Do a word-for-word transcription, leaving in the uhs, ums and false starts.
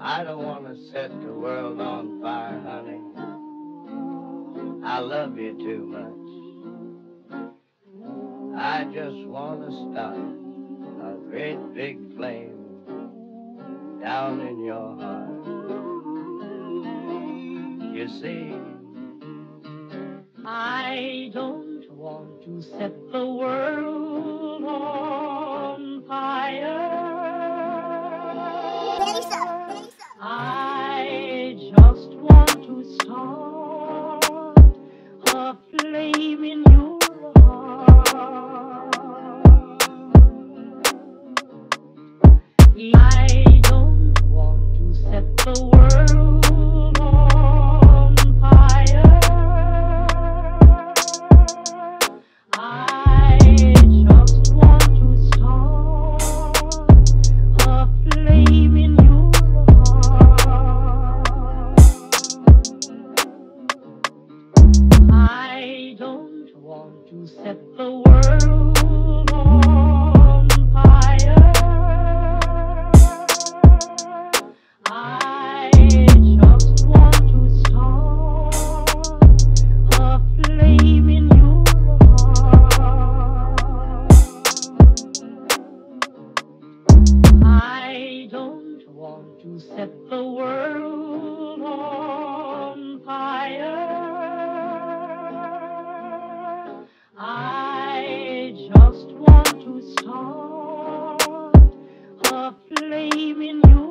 I don't want to set the world on fire, honey. I love you too much. I just want to start a great big flame down in your heart. You see, I don't want to set the world on fire. I just want to start a flame in your heart. I don't want to set the world on fire. I just want to start a flame in your heart. I don't want to set the world on fire. I just want to start a flame in your heart. I don't want to set the world on fire. I just want to start a flame in your